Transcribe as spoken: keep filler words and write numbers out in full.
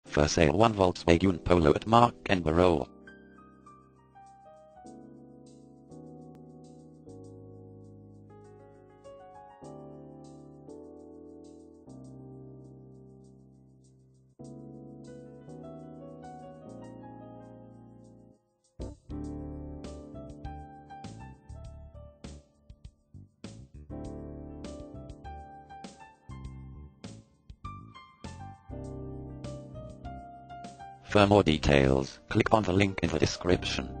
For sale one Volkswagen Polo at Marcq and Baroeul. For more details, click on the link in the description.